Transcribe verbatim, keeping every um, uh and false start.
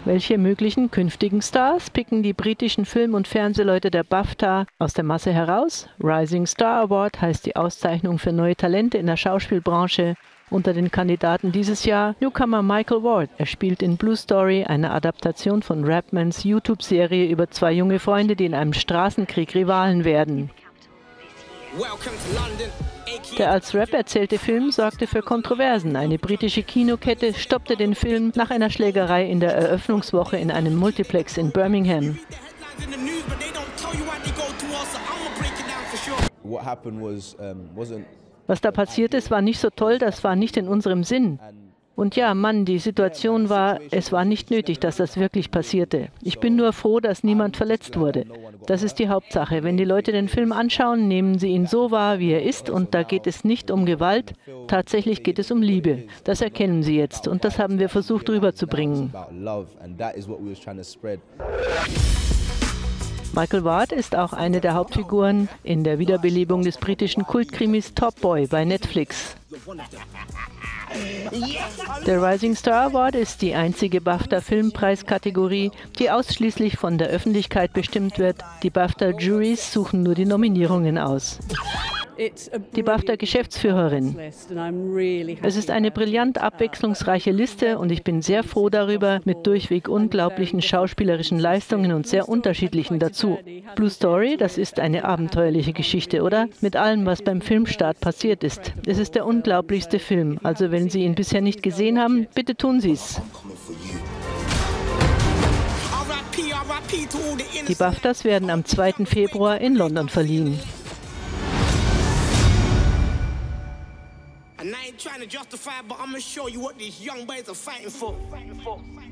Welche möglichen künftigen Stars picken die britischen Film- und Fernsehleute der BAFTA aus der Masse heraus? Rising Star Award heißt die Auszeichnung für neue Talente in der Schauspielbranche. Unter den Kandidaten dieses Jahr Newcomer Michael Ward. Er spielt in Blue Story, einer Adaptation von Rapmans YouTube-Serie über zwei junge Freunde, die in einem Straßenkrieg Rivalen werden. Der als Rap erzählte Film sorgte für Kontroversen. Eine britische Kinokette stoppte den Film nach einer Schlägerei in der Eröffnungswoche in einem Multiplex in Birmingham. Was da passiert ist, war nicht so toll, das war nicht in unserem Sinn. Und ja, Mann, die Situation war, es war nicht nötig, dass das wirklich passierte. Ich bin nur froh, dass niemand verletzt wurde. Das ist die Hauptsache. Wenn die Leute den Film anschauen, nehmen sie ihn so wahr, wie er ist. Und da geht es nicht um Gewalt, tatsächlich geht es um Liebe. Das erkennen sie jetzt und das haben wir versucht rüberzubringen. Michael Ward ist auch eine der Hauptfiguren in der Wiederbelebung des britischen Kultkrimis Top Boy bei Netflix. Der Rising Star Award ist die einzige BAFTA-Filmpreiskategorie, die ausschließlich von der Öffentlichkeit bestimmt wird. Die BAFTA-Juries suchen nur die Nominierungen aus. Die BAFTA-Geschäftsführerin. Es ist eine brillant abwechslungsreiche Liste und ich bin sehr froh darüber, mit durchweg unglaublichen schauspielerischen Leistungen und sehr unterschiedlichen dazu. Blue Story, das ist eine abenteuerliche Geschichte, oder? Mit allem, was beim Filmstart passiert ist. Es ist der unglaublichste Film, also wenn Sie ihn bisher nicht gesehen haben, bitte tun Sie es. Die BAFTAs werden am zweiten Februar in London verliehen. And I ain't trying to justify, but I'm gonna show you what these young boys are fighting for.